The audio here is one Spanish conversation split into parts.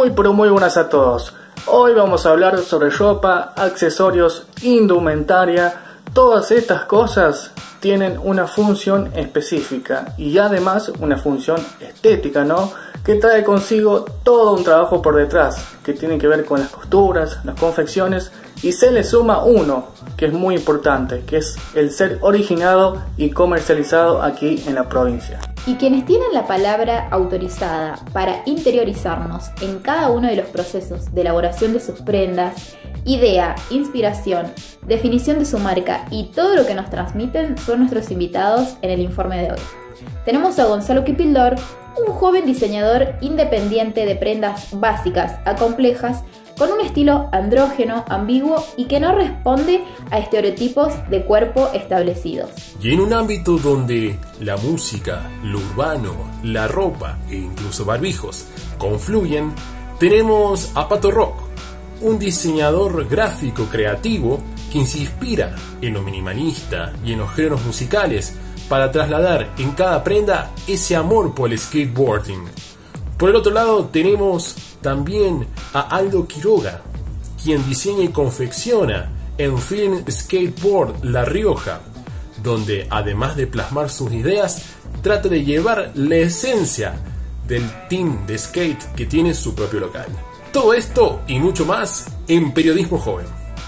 Muy pero muy buenas a todos. Hoy vamos a hablar sobre ropa, accesorios, indumentaria. Todas estas cosas tienen una función específica y además una función estética, ¿no? Que trae consigo todo un trabajo por detrás, que tiene que ver con las costuras, las confecciones, y se le suma uno, que es muy importante, que es el ser originado y comercializado aquí en la provincia. Y quienes tienen la palabra autorizada para interiorizarnos en cada uno de los procesos de elaboración de sus prendas, idea, inspiración, definición de su marca y todo lo que nos transmiten son nuestros invitados en el informe de hoy. Tenemos a Gonzalo Kipildor, un joven diseñador independiente de prendas básicas a complejas, con un estilo andrógeno, ambiguo y que no responde a estereotipos de cuerpo establecidos. Y en un ámbito donde la música, lo urbano, la ropa e incluso barbijos confluyen, tenemos a Pato Rock, un diseñador gráfico creativo que se inspira en lo minimalista y en los géneros musicales para trasladar en cada prenda ese amor por el skateboarding. Por el otro lado tenemos también a Aldo Quiroga, quien diseña y confecciona en Feeling Skateboard La Rioja, donde además de plasmar sus ideas, trata de llevar la esencia del team de skate que tiene su propio local. Todo esto y mucho más en Periodismo Joven.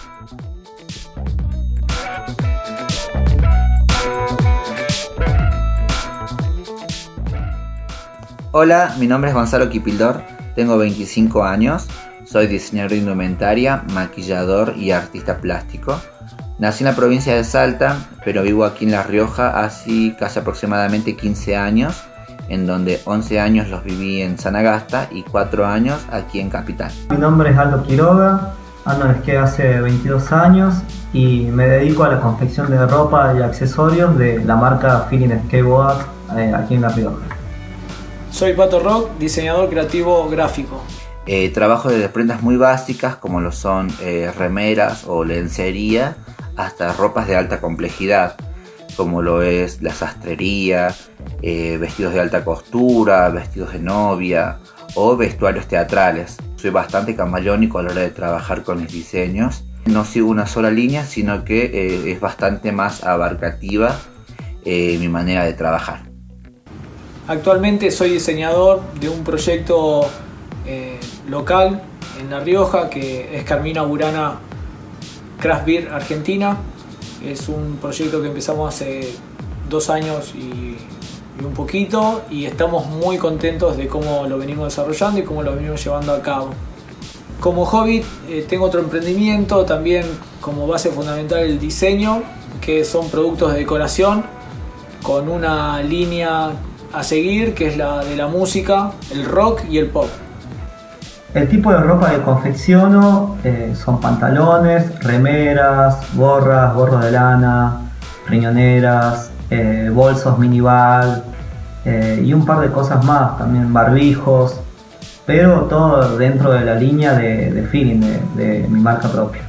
Hola, mi nombre es Gonzalo Kipildor, tengo 25 años, soy diseñador de indumentaria, maquillador y artista plástico. Nací en la provincia de Salta, pero vivo aquí en La Rioja hace casi aproximadamente 15 años, en donde 11 años los viví en Sanagasta y 4 años aquí en Capital. Mi nombre es Aldo Quiroga, ando en skate hace 22 años y me dedico a la confección de ropa y accesorios de la marca Feeling Skateboard aquí en La Rioja. Soy Pato Rock, diseñador creativo gráfico. Trabajo desde prendas muy básicas como lo son remeras o lencería hasta ropas de alta complejidad como lo es la sastrería, vestidos de alta costura, vestidos de novia o vestuarios teatrales. Soy bastante camaleónico a la hora de trabajar con mis diseños. No sigo una sola línea, sino que es bastante más abarcativa mi manera de trabajar. Actualmente soy diseñador de un proyecto local en La Rioja que es Carmina Burana Craft Beer Argentina. Es un proyecto que empezamos hace 2 años y un poquito y estamos muy contentos de cómo lo venimos desarrollando y cómo lo venimos llevando a cabo. Como hobby tengo otro emprendimiento también como base fundamental el diseño, que son productos de decoración con una línea a seguir, que es la de la música, el rock y el pop. El tipo de ropa que confecciono son pantalones, remeras, gorros de lana, riñoneras, bolsos minival y un par de cosas más, también barbijos, pero todo dentro de la línea de Feeling, de mi marca propia.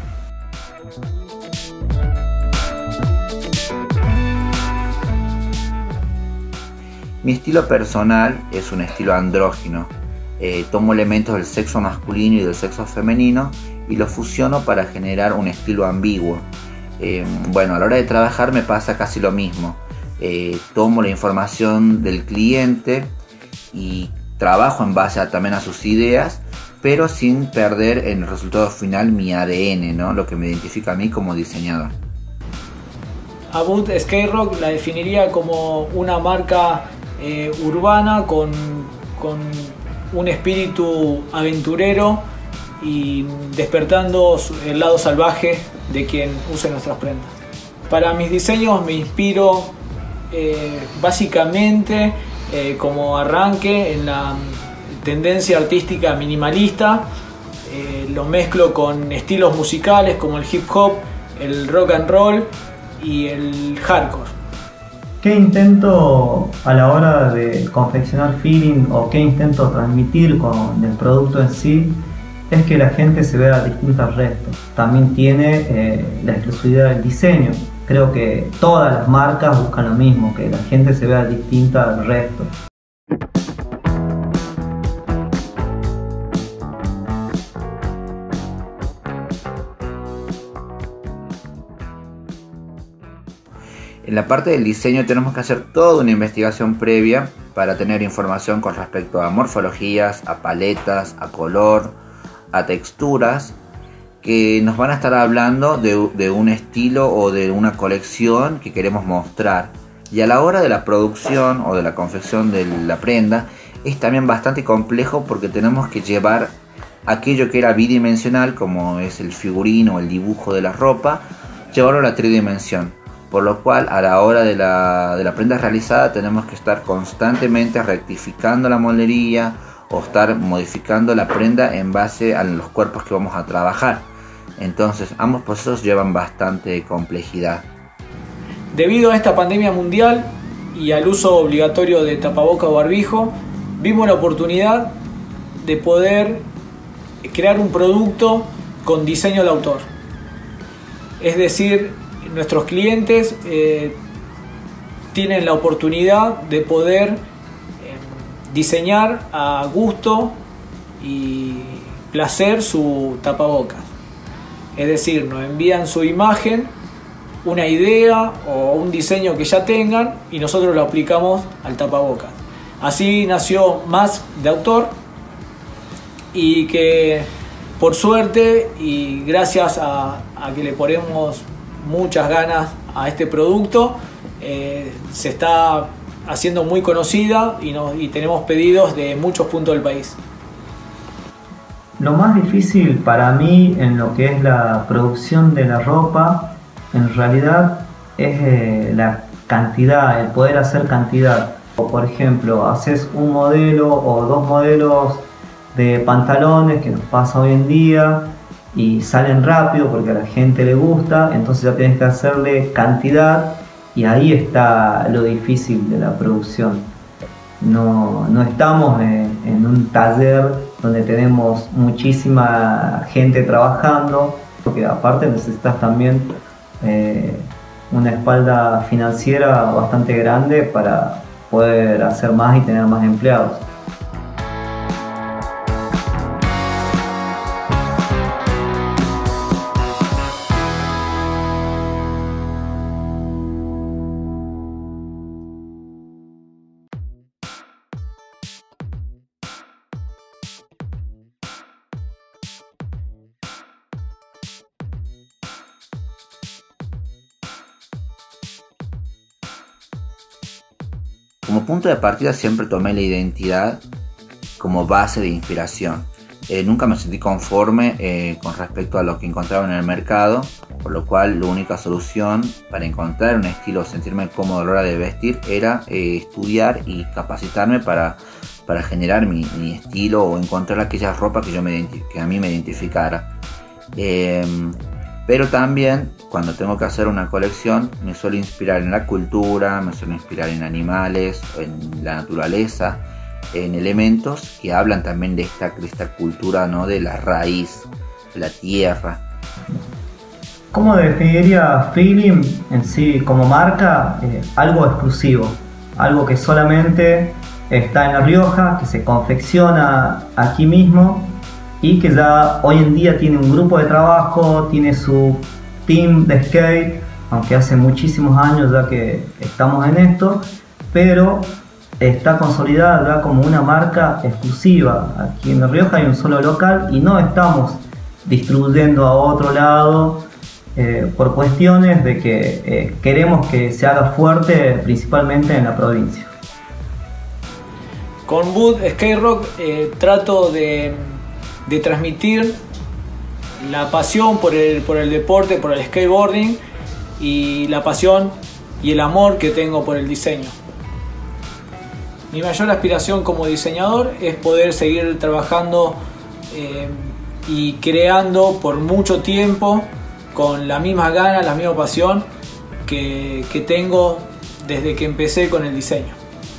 Mi estilo personal es un estilo andrógino. Tomo elementos del sexo masculino y del sexo femenino y los fusiono para generar un estilo ambiguo. Bueno, a la hora de trabajar me pasa casi lo mismo. Tomo la información del cliente y trabajo en base también a sus ideas, pero sin perder en el resultado final mi ADN, ¿no? Lo que me identifica a mí como diseñador. About Skate Rock la definiría como una marca urbana con un espíritu aventurero y despertando el lado salvaje de quien use nuestras prendas. Para mis diseños me inspiro básicamente como arranque en la tendencia artística minimalista, lo mezclo con estilos musicales como el hip hop, el rock and roll y el hardcore. ¿Qué intento a la hora de confeccionar Feeling o qué intento transmitir con el producto en sí? Es que la gente se vea distinta al resto. También tiene la exclusividad del diseño. Creo que todas las marcas buscan lo mismo, que la gente se vea distinta al resto. En la parte del diseño tenemos que hacer toda una investigación previa para tener información con respecto a morfologías, a paletas, a color, a texturas, que nos van a estar hablando de un estilo o de una colección que queremos mostrar. Y a la hora de la producción o de la confección de la prenda es también bastante complejo, porque tenemos que llevar aquello que era bidimensional, como es el figurino o el dibujo de la ropa, llevarlo a la tridimensión. Por lo cual, a la hora de la prenda realizada, tenemos que estar constantemente rectificando la moldería o estar modificando la prenda en base a los cuerpos que vamos a trabajar. Entonces, ambos procesos llevan bastante complejidad. Debido a esta pandemia mundial y al uso obligatorio de tapaboca o barbijo, vimos la oportunidad de poder crear un producto con diseño de autor. Es decir, nuestros clientes tienen la oportunidad de poder diseñar a gusto y placer su tapabocas. Es decir, nos envían su imagen, una idea o un diseño que ya tengan, y nosotros lo aplicamos al tapabocas. Así nació Mask de Autor, y que por suerte y gracias a que le ponemos muchas ganas a este producto, se está haciendo muy conocida y tenemos pedidos de muchos puntos del país. Lo más difícil para mí en lo que es la producción de la ropa, en realidad es la cantidad, el poder hacer cantidad. O por ejemplo, haces un modelo o dos modelos de pantalones, que nos pasa hoy en día, y salen rápido porque a la gente le gusta, entonces ya tienes que hacerle cantidad, y ahí está lo difícil de la producción. No estamos en un taller donde tenemos muchísima gente trabajando, porque aparte necesitas también una espalda financiera bastante grande para poder hacer más y tener más empleados. Como punto de partida siempre tomé la identidad como base de inspiración. Nunca me sentí conforme con respecto a lo que encontraba en el mercado, por lo cual la única solución para encontrar un estilo o sentirme cómodo a la hora de vestir era estudiar y capacitarme para generar mi estilo o encontrar aquella ropa que a mí me identificara. Pero también cuando tengo que hacer una colección me suelo inspirar en la cultura, me suelo inspirar en animales, en la naturaleza, en elementos que hablan también de esta cultura, ¿no? De la raíz, de la tierra. ¿Cómo definiría Feeling en sí como marca? Algo exclusivo, algo que solamente está en La Rioja, que se confecciona aquí mismo y que ya hoy en día tiene un grupo de trabajo, tiene su team de skate, aunque hace muchísimos años ya que estamos en esto, pero está consolidada ya como una marca exclusiva. Aquí en La Rioja hay un solo local y no estamos distribuyendo a otro lado por cuestiones de que queremos que se haga fuerte principalmente en la provincia. Con Wood Skate Rock trato de transmitir la pasión por el deporte, por el skateboarding, y la pasión y el amor que tengo por el diseño. Mi mayor aspiración como diseñador es poder seguir trabajando y creando por mucho tiempo con la misma gana, la misma pasión que tengo desde que empecé con el diseño.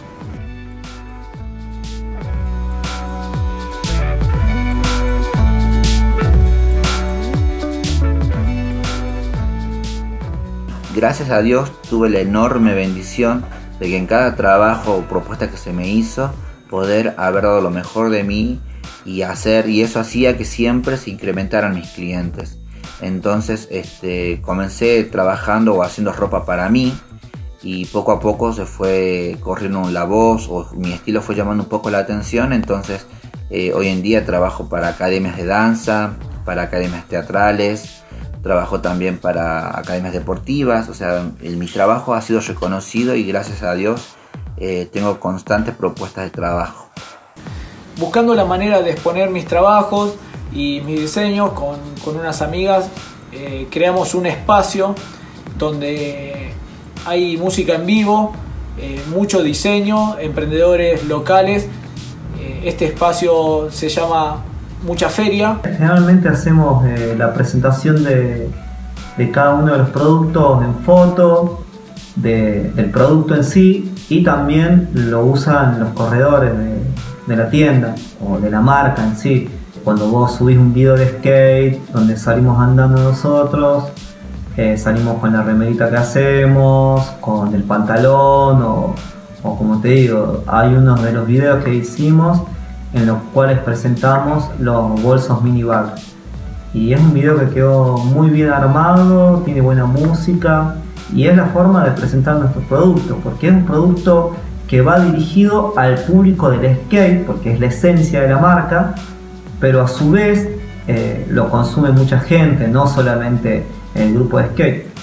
Gracias a Dios tuve la enorme bendición de que en cada trabajo o propuesta que se me hizo poder haber dado lo mejor de mí y eso hacía que siempre se incrementaran mis clientes. Entonces comencé trabajando o haciendo ropa para mí, y poco a poco se fue corriendo la voz, o mi estilo fue llamando un poco la atención. Entonces hoy en día trabajo para academias de danza, para academias teatrales, trabajo también para academias deportivas. O sea, mi trabajo ha sido reconocido y gracias a Dios tengo constantes propuestas de trabajo. Buscando la manera de exponer mis trabajos y mis diseños con unas amigas, creamos un espacio donde hay música en vivo, mucho diseño, emprendedores locales. Este espacio se llama Mucha Feria. Generalmente hacemos la presentación de cada uno de los productos en foto, del producto en sí, y también lo usan los corredores de la tienda o de la marca en sí. Cuando vos subís un video de skate donde salimos andando nosotros, salimos con la remerita que hacemos, con el pantalón o como te digo, hay unos de los videos que hicimos en los cuales presentamos los bolsos minibag. Y es un video que quedó muy bien armado, tiene buena música y es la forma de presentar nuestro producto, porque es un producto que va dirigido al público del skate, porque es la esencia de la marca, pero a su vez lo consume mucha gente, no solamente el grupo de skate.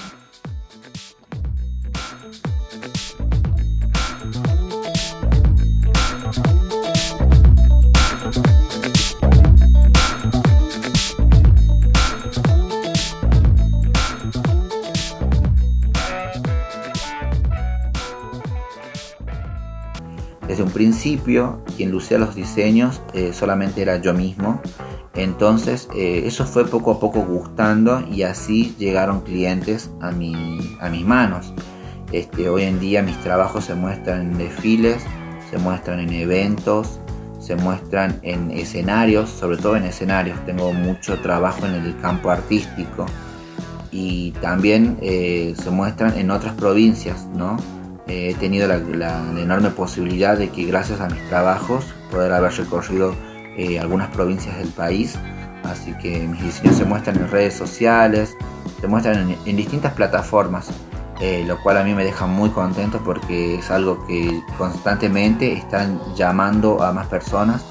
Desde un principio, quien lucía los diseños solamente era yo mismo. Entonces eso fue poco a poco gustando y así llegaron clientes a mis manos. Hoy en día mis trabajos se muestran en desfiles, se muestran en eventos, se muestran en escenarios, sobre todo en escenarios. Tengo mucho trabajo en el campo artístico y también se muestran en otras provincias, ¿no? He tenido la enorme posibilidad de que gracias a mis trabajos poder haber recorrido algunas provincias del país, así que mis diseños se muestran en redes sociales, se muestran en distintas plataformas, lo cual a mí me deja muy contento porque es algo que constantemente están llamando a más personas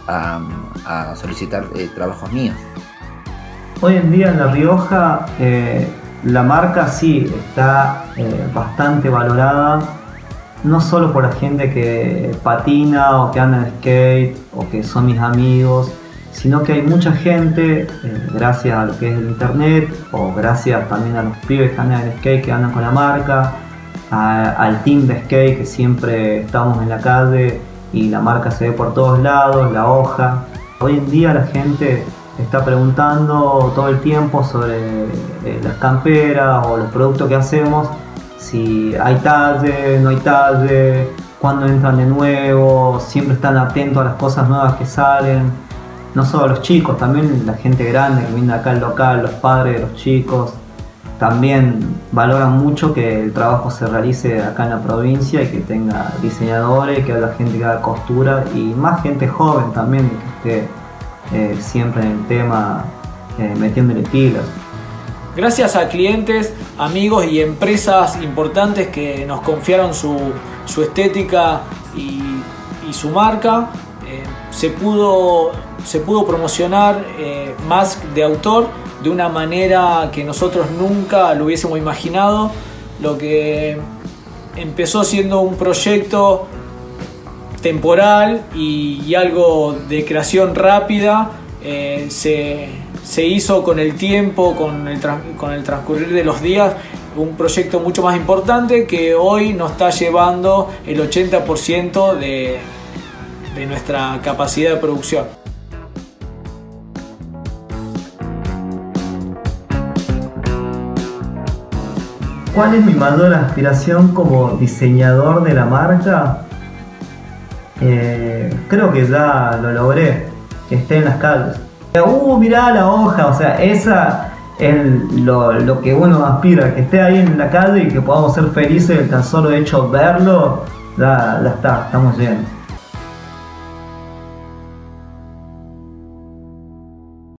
a solicitar trabajos míos. Hoy en día en La Rioja la marca sí está bastante valorada, no solo por la gente que patina o que anda en skate o que son mis amigos, sino que hay mucha gente, gracias a lo que es el internet o gracias también a los pibes que andan en skate, que andan con la marca, al team de skate que siempre estamos en la calle y la marca se ve por todos lados, la hoja. Hoy en día la gente está preguntando todo el tiempo sobre las camperas o los productos que hacemos, si hay talle, no hay talle, cuándo entran de nuevo, siempre están atentos a las cosas nuevas que salen. No solo los chicos, también la gente grande que viene acá al local, los padres de los chicos, también valoran mucho que el trabajo se realice acá en la provincia y que tenga diseñadores, que haya gente que haga costura y más gente joven también que esté siempre en el tema, metiéndole pilas. Gracias a clientes, amigos y empresas importantes que nos confiaron su estética y su marca, se pudo promocionar más de autor de una manera que nosotros nunca lo hubiésemos imaginado. Lo que empezó siendo un proyecto temporal y algo de creación rápida, se hizo con el tiempo, con el transcurrir de los días, un proyecto mucho más importante que hoy nos está llevando el 80% de nuestra capacidad de producción. ¿Cuál es mi mayor aspiración como diseñador de la marca? Creo que ya lo logré, que esté en las calles. Mirá la hoja, o sea, esa es lo que uno aspira, que esté ahí en la calle y que podamos ser felices del tan solo hecho verlo, ya está, estamos llenos.